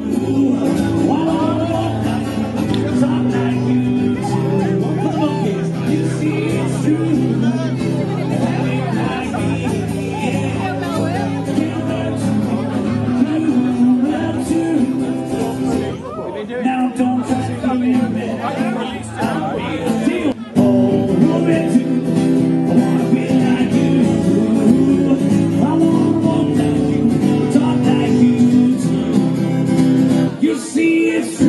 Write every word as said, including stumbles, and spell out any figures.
Now don't try to come in there. I'll be a deal. Oh, woman too. I wanna be like you. I wanna walk like you, talk like you too. You see it's true.